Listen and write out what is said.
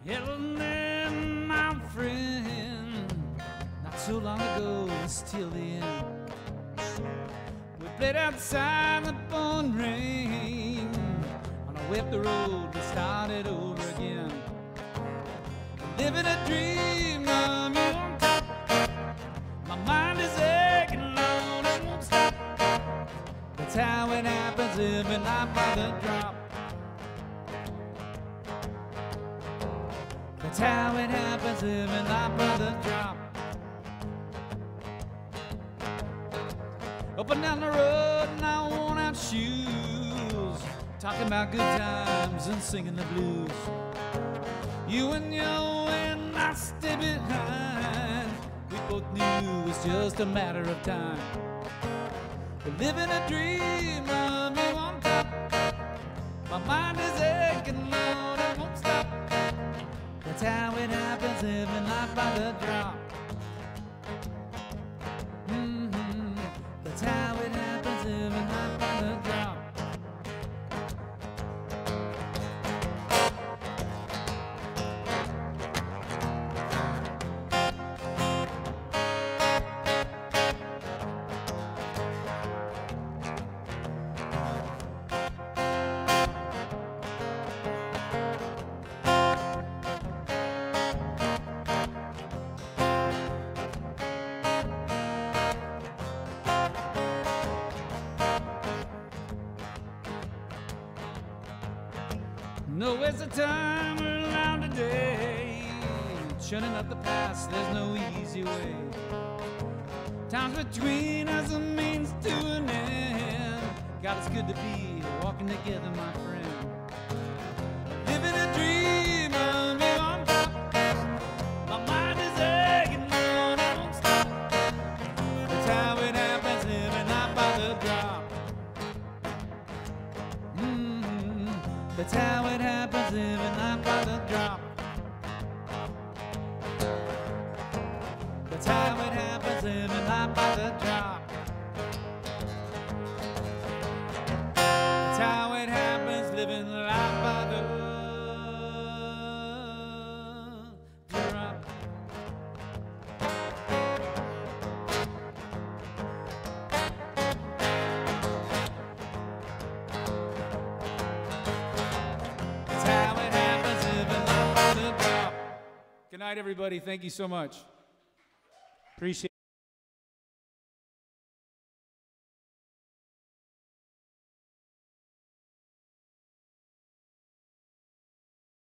Helen and my friend, not so long ago, was till the end. We played outside the pouring rain. On our way up the road, we started over again. Living a dream of you on top. My mind is aching, Lord, it won't stop. That's how it happens, living life by the drop. That's how it happens, living life by the drop. Up and down the road in our worn out shoes, talking about good times and singing the blues. You and your and I stay behind. We both knew it was just a matter of time. We're living a dream of you on top. My mind is aching, Lord, it won't stop. That's how it happens, living life by the drop. That's how it happens, living life by the drop. No waste of time around today, shutting up the past, there's no easy way. Times between us a means to an end. God, it's good to be walking together, my friend. Living a dream of you on top. My mind is aching, Lord, it won't stop. That's how it happens, living life by the drop. That's how it happens, living life by the drop. That's how it happens, living life by the drop. That's how it happens, living life by the drop. Good night, everybody. Thank you so much. Appreciate it.